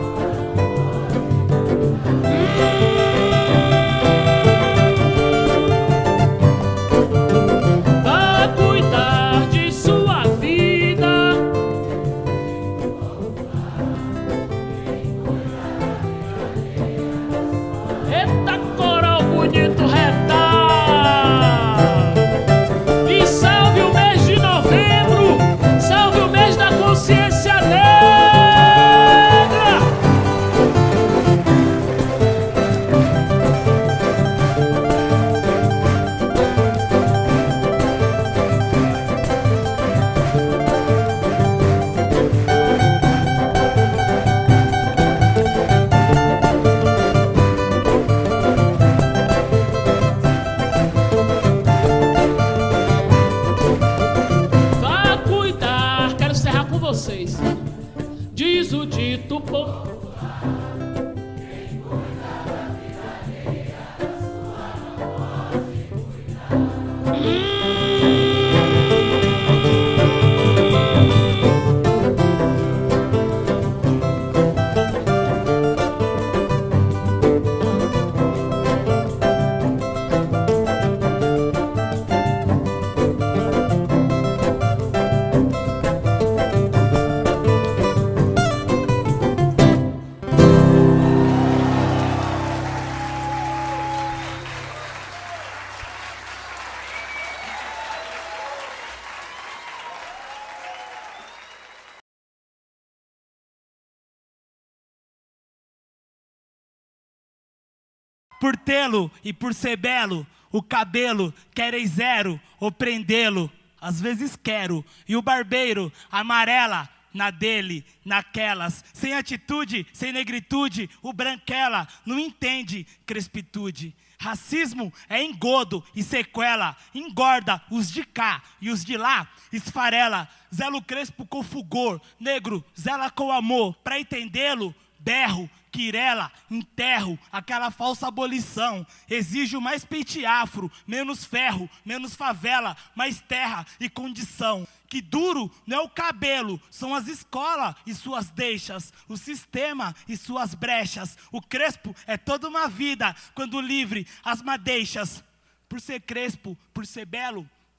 Vá cuidar de sua vida. Eita, coral bonito retal. E salve o mês de novembro, salve o mês da consciência negra. Vá cuidar, quero encerrar com vocês. Diz o dito popular. Por tê-lo e por ser belo, o cabelo querem zero ou prendê-lo. Às vezes quero, e o barbeiro amarela na dele, naquelas. Sem atitude, sem negritude, o branquela não entende crespitude. Racismo é engodo e sequela, engorda os de cá e os de lá esfarela. Zelo crespo com fulgor, negro zela com amor. Pra entendê-lo, berro, quirela, enterro, aquela falsa abolição. Exijo mais peite afro, menos ferro, menos favela, mais terra e condição. Que duro não é o cabelo, são as escolas e suas deixas, o sistema e suas brechas. O crespo é toda uma vida, quando livre as madeixas. Por ser crespo, por ser belo,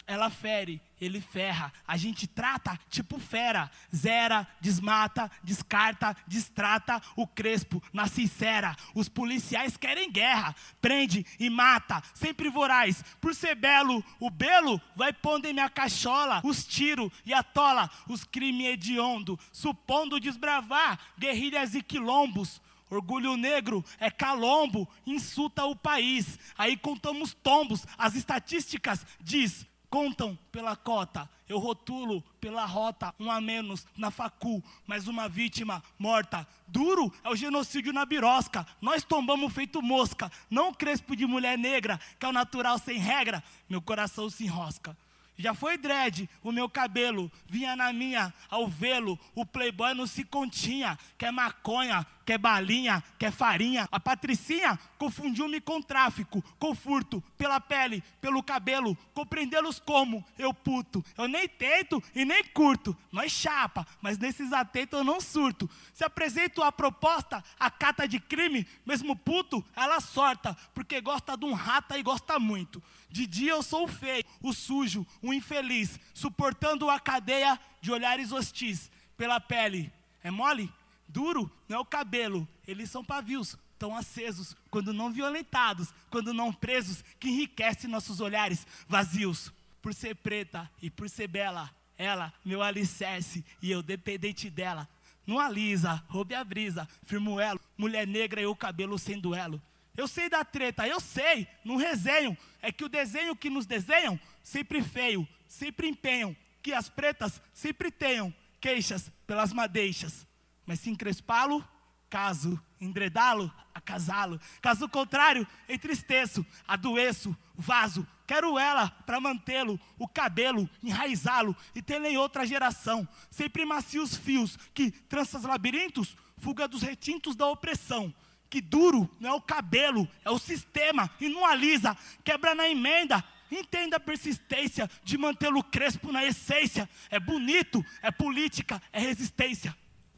ela fere, ele ferra. A gente trata tipo fera. Zera, desmata, descarta, destrata. O Crespo na sincera. Os policiais querem guerra. Prende e mata, sempre voraz. Por ser belo, o belo vai pondo em minha cachola. Os tiro e atola, os crime hediondo. Supondo desbravar guerrilhas e quilombos. Orgulho negro é calombo, insulta o país. Aí contamos tombos, as estatísticas diz, contam pela cota. Eu rotulo pela rota, um a menos na facu, mais uma vítima morta. Duro é o genocídio na birosca, nós tombamos feito mosca. Não Crespo de mulher negra, que é o natural sem regra, meu coração se enrosca. Já foi dread o meu cabelo, vinha na minha ao vê-lo, o playboy não se continha, quer maconha, quer balinha, quer farinha. A Patricinha confundiu-me com tráfico, com furto, pela pele, pelo cabelo, compreendê-los como eu puto. Eu nem tento e nem curto, nós chapa, mas nesses atentos eu não surto. Se apresento a proposta, a cata de crime, mesmo puto, ela sorta, porque gosta de um rata e gosta muito. De dia eu sou o feio, o sujo, o infeliz, suportando a cadeia de olhares hostis. Pela pele, é mole? Duro não é o cabelo, eles são pavios, tão acesos, quando não violentados, quando não presos, que enriquece nossos olhares vazios. Por ser preta e por ser bela, ela, meu alicerce, e eu dependente dela. Não alisa, roube a brisa, firmo o elo, mulher negra e o cabelo sem duelo. Eu sei da treta, eu sei, não resenho. É que o desenho que nos desenham, sempre feio, sempre empenham. Que as pretas sempre tenham queixas pelas madeixas. Mas se encrespá-lo, caso endredá-lo, acasá-lo. Caso contrário, entristeço, adoeço, vaso. Quero ela para mantê-lo, o cabelo, enraizá-lo e tê-lo em outra geração. Sempre macios fios que tranças labirintos, fuga dos retintos da opressão. Que duro não é o cabelo, é o sistema, e não alisa, quebra na emenda. Entenda a persistência de mantê-lo crespo na essência. É bonito, é política, é resistência.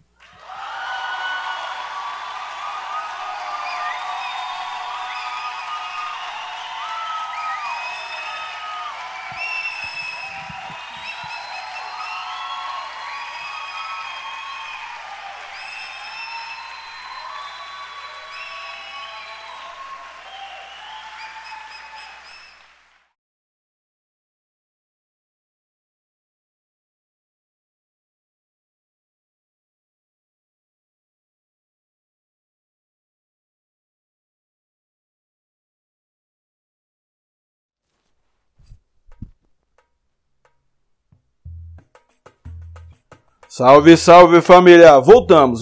Salve, salve família, voltamos.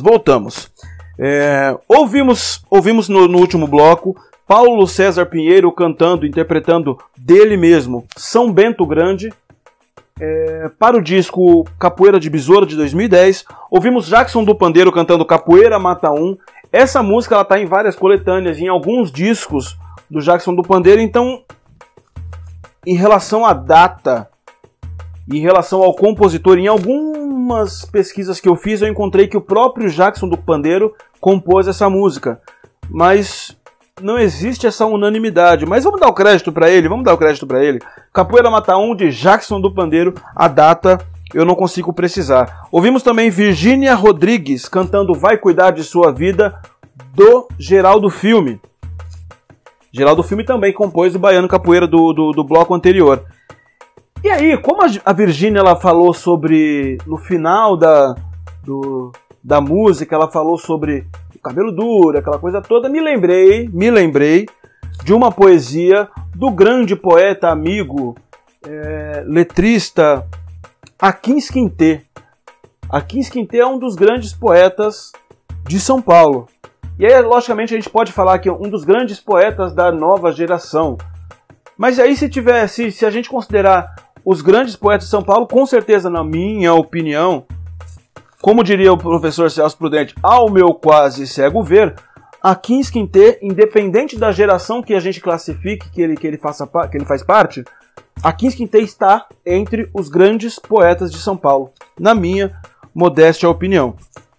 Ouvimos no último bloco Paulo César Pinheiro cantando, interpretando dele mesmo São Bento Grande, para o disco Capoeira de Besouro de 2010. Ouvimos Jackson do Pandeiro cantando Capoeira Mata Um. Essa música ela está em várias coletâneas, em alguns discos do Jackson do Pandeiro. Então, em relação à data, em relação ao compositor, em algumas pesquisas que eu fiz, eu encontrei que o próprio Jackson do Pandeiro compôs essa música. Mas não existe essa unanimidade. Mas vamos dar o crédito para ele, Capoeira Mata Um, de Jackson do Pandeiro. A data eu não consigo precisar. Ouvimos também Virgínia Rodrigues cantando Vai Cuidar de Sua Vida, do Geraldo Filme. Geraldo Filme também compôs o Baiano Capoeira do bloco anterior. E aí, como a Virgínia ela falou sobre, no final da música, ela falou sobre o cabelo duro, aquela coisa toda, me lembrei de uma poesia do grande poeta, amigo, letrista Aquins Quintê. Aquins Quintê é um dos grandes poetas de São Paulo. E aí, logicamente, a gente pode falar que é um dos grandes poetas da nova geração. Mas aí, se a gente considerar os grandes poetas de São Paulo, com certeza, na minha opinião, como diria o professor Celso Prudente, ao meu quase cego ver, Aquins Quintê, independente da geração que a gente classifique, que ele faz parte, Aquins Quintê está entre os grandes poetas de São Paulo, na minha modéstia opinião.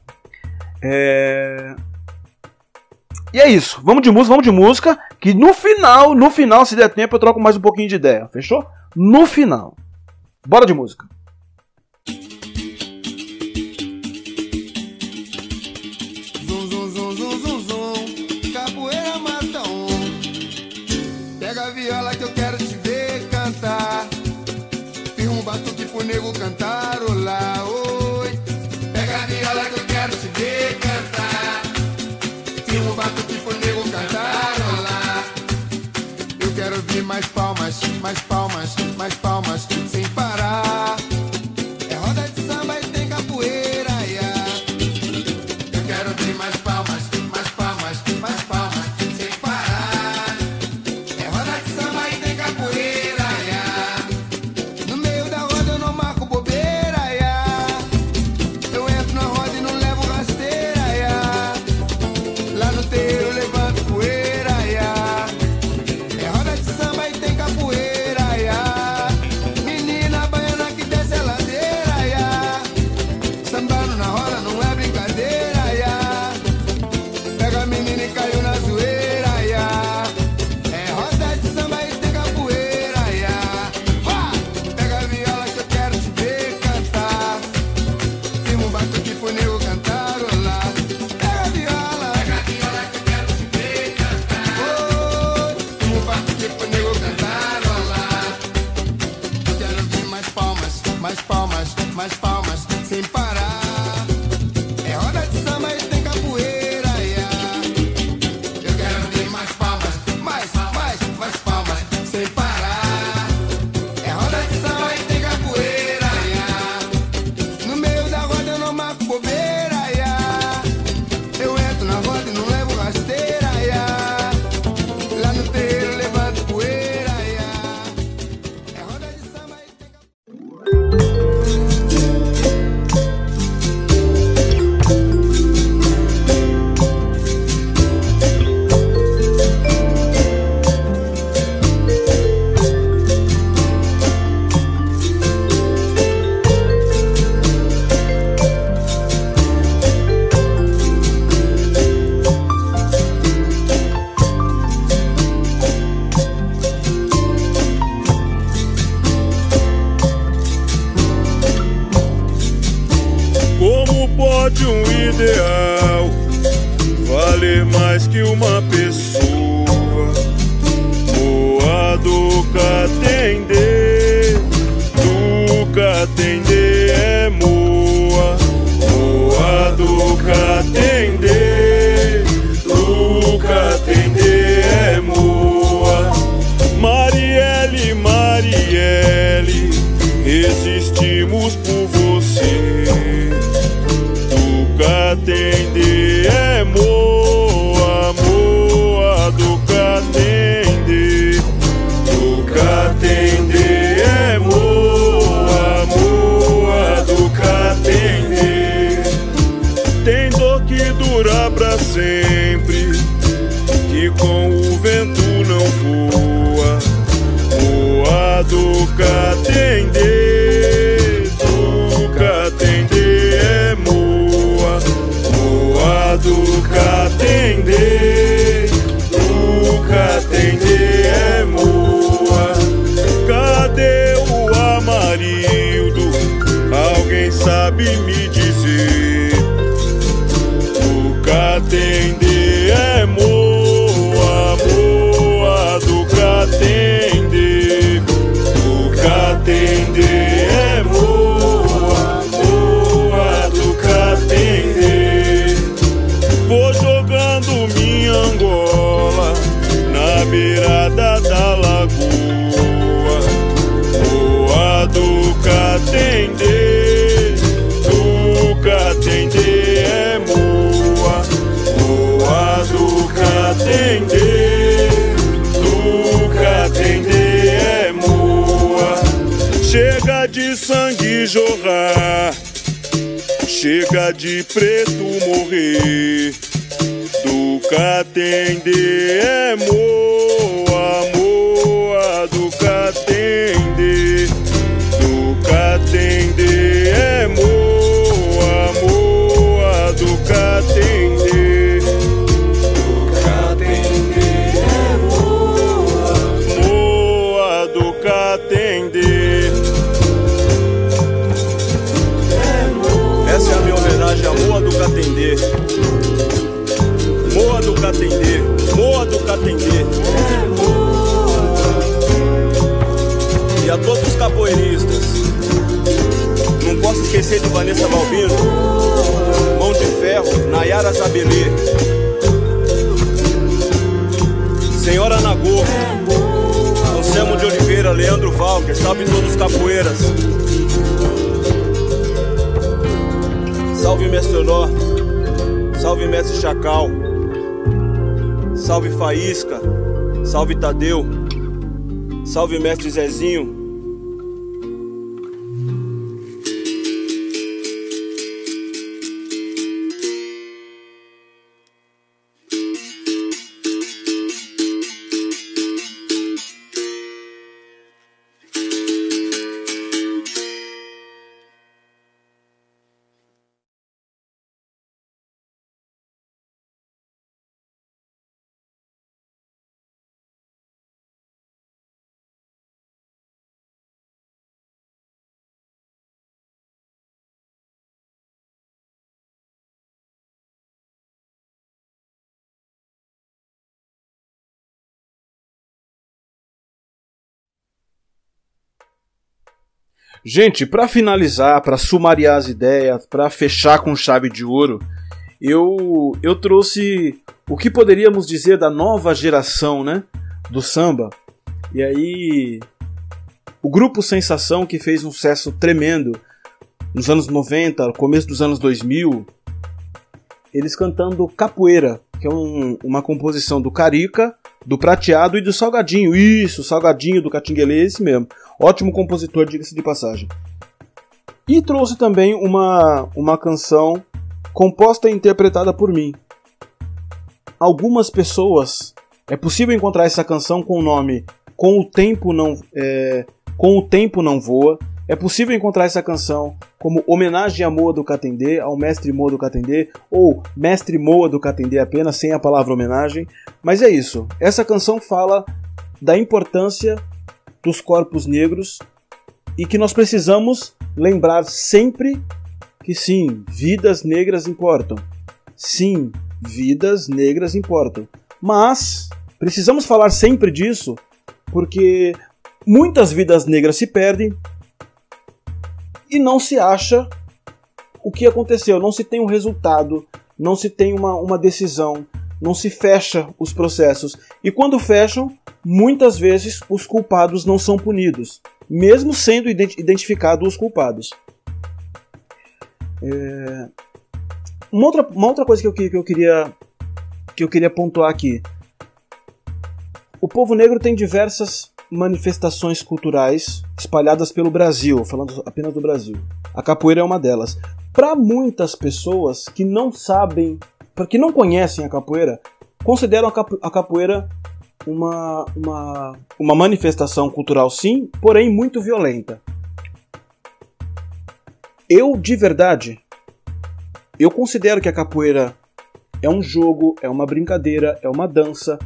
E é isso, vamos de música, que no final, se der tempo, eu troco mais um pouquinho de ideia, fechou? no final. Bora de música. Zum, zum, zum, zum, zum, zum, capoeira mata um. Pega a viola que eu quero te ver cantar. Firma um batuque pro nego cantarolar. Oi. Pega a viola que eu quero te ver cantar. Firma um batuque pro nego cantarolar. Eu quero ouvir mais palmas, mais palmas, mais palmas, sem parar. É roda de samba e tem capoeira, yeah. Eu quero ouvir mais palmas, mais palmas, mais palmas, sem parar. É roda de samba e tem capoeira, yeah. No meio da roda eu não marco bobeira, yeah. Eu entro na roda e não levo rasteira, yeah. Lá no terreiro eu levanto poeira, yeah. É roda de samba e tem capoeira, yeah. Menina baiana que desce a ladeira, yeah. Sambando na roda não é brincadeira, yeah. Pega a menina e caiu na zoeira, yeah. É roda de samba e tem capoeira, yeah. Vá! Pega a viola que eu quero te ver cantar. Firma um batuque pro nego cantarolar. Pega a viola que eu quero te ver cantar. Oi, firma um batuque pro nego cantarolar. Eu quero ouvir mais palmas, mais palmas, mais palmas, sem parar. É roda de samba e tem capoeira, yeah. Eu quero ouvir mais palmas, mais palmas, sem parar. É roda de samba e tem capoeira, yeah. No meio da roda eu não marco bobeira, yeah. Eu entro na roda e não levo rasteira, yeah. Lá no terreiro eu levanto poeira, yeah. É roda de samba e tem capoeira. Como pode um ideal valer mais que uma pessoa? Moa do catendê é moa. Moa do catendê é moa. Marielle, Marielle, resistimos por você. Catendê é moa, moa do catendê. Do catendê é moa, moa do catendê. Tem dor que dura pra sempre, que com o vento não voa. Moa do catendê, do catendê é moa. Moa do catendê é moa. Cadê o Amarildo? Alguém sabe me dizer? O catendê é moa, moa do catendê. O catendê é moa, moa do catendê. Vou jogando minha Angola na beirada da lagoa. Moa do catendê é moa. Moa do catendê é moa. Chega de sangue jorrar, chega de preto morrer. Do catendê é moa, moa do catendê. Do catendê é moa, moa do catendê. Do catendê é moa, moa do catendê. capoeiristas. Não posso esquecer de Vanessa Balbino, Mão de Ferro, Nayara Zabelê, Senhora Nagô, Anselmo de Oliveira, Leandro Walker, salve todos os capoeiras. Salve Mestre Onó, salve Mestre Chacal, salve Faísca, salve Tadeu, salve Mestre Zezinho. Gente, para finalizar, para sumariar as ideias, para fechar com chave de ouro, eu trouxe o que poderíamos dizer da nova geração, né, do samba. E aí, o grupo Sensação, que fez um sucesso tremendo nos anos 90, começo dos anos 2000, eles cantando Capoeira, que é uma composição do Carica, do Prateado e do Salgadinho. Isso, Salgadinho do Catinguelê, esse mesmo. Ótimo compositor, diga-se de passagem. E trouxe também uma canção composta e interpretada por mim. Algumas pessoas... É possível encontrar essa canção com o nome Com o Tempo Não Voa. É possível encontrar essa canção como homenagem a Moa do Catendê, ao mestre Moa do Catendê, ou mestre Moa do Catendê apenas, sem a palavra homenagem. Mas é isso. Essa canção fala da importância dos corpos negros e que nós precisamos lembrar sempre que sim, vidas negras importam. Sim, vidas negras importam. Mas precisamos falar sempre disso porque muitas vidas negras se perdem e não se acha o que aconteceu, não se tem um resultado, não se tem uma decisão, não se fecha os processos. E quando fecham, muitas vezes os culpados não são punidos, mesmo sendo identificados os culpados. Uma outra coisa que eu queria pontuar aqui. O povo negro tem diversas manifestações culturais espalhadas pelo Brasil, falando apenas do Brasil. A capoeira é uma delas. Para muitas pessoas que não sabem, que não conhecem a capoeira, consideram a capoeira uma manifestação cultural, sim, porém muito violenta. De verdade, eu considero que a capoeira é um jogo, é uma brincadeira, é uma dança,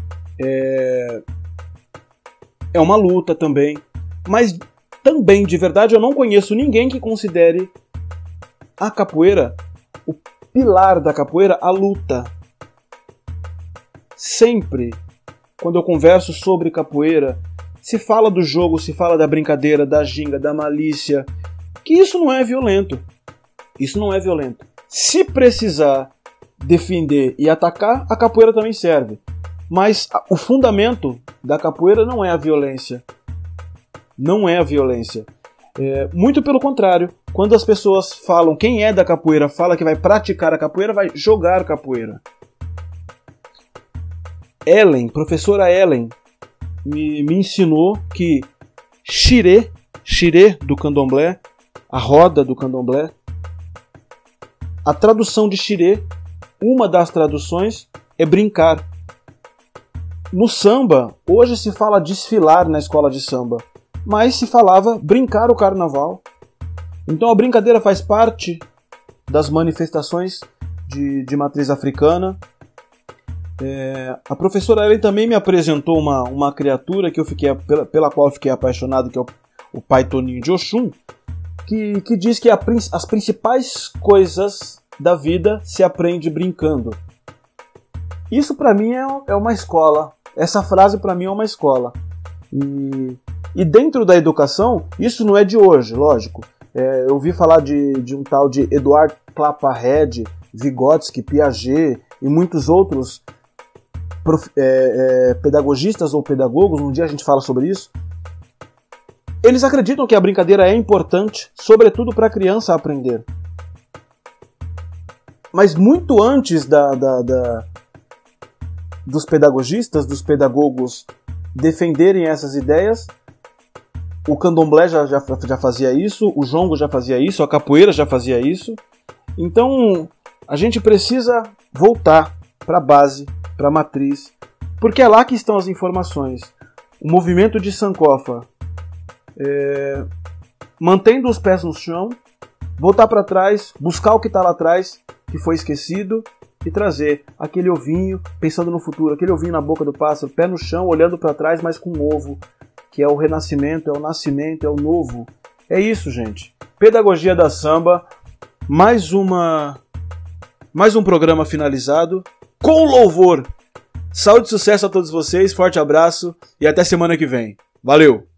é uma luta também. Mas também, de verdade, eu não conheço ninguém que considere a capoeira, o pilar da capoeira, a luta. Sempre, quando eu converso sobre capoeira, se fala do jogo, se fala da brincadeira, da ginga, da malícia, que isso não é violento. Isso não é violento. Se precisar defender e atacar, a capoeira também serve. Mas o fundamento da capoeira não é a violência. Não é a violência. Muito pelo contrário. Quando as pessoas falam, quem é da capoeira fala que vai praticar a capoeira, vai jogar capoeira. Professora Ellen, me ensinou que xirê do candomblé, a roda do candomblé, a tradução de xirê, uma das traduções é brincar. No samba, hoje se fala desfilar na escola de samba, mas se falava brincar o carnaval. Então a brincadeira faz parte das manifestações de matriz africana. A professora Ellen também me apresentou uma criatura que pela qual eu fiquei apaixonado, que é o Pai Toninho de Oxum, que diz que as principais coisas da vida se aprende brincando. Isso para mim é uma escola. Essa frase para mim é uma escola. E E dentro da educação, isso não é de hoje, lógico. Eu ouvi falar de um tal de Eduard Claparède, Vygotsky, Piaget e muitos outros pedagogistas ou pedagogos, um dia a gente fala sobre isso. Eles acreditam que a brincadeira é importante, sobretudo para a criança aprender. Mas muito antes dos pedagogistas, dos pedagogos defenderem essas ideias, o candomblé já fazia isso, o jongo já fazia isso, a capoeira já fazia isso. Então a gente precisa voltar para a base, para a matriz, porque é lá que estão as informações. O movimento de Sankofa, mantendo os pés no chão, voltar para trás, buscar o que está lá atrás, que foi esquecido, e trazer aquele ovinho, pensando no futuro, aquele ovinho na boca do pássaro, pé no chão, olhando para trás, mas com um ovo, que é o renascimento, é o nascimento, é o novo. É isso, gente. Pedagogia da Samba, mais um programa finalizado, com louvor. Saúde e sucesso a todos vocês, forte abraço e até semana que vem. Valeu!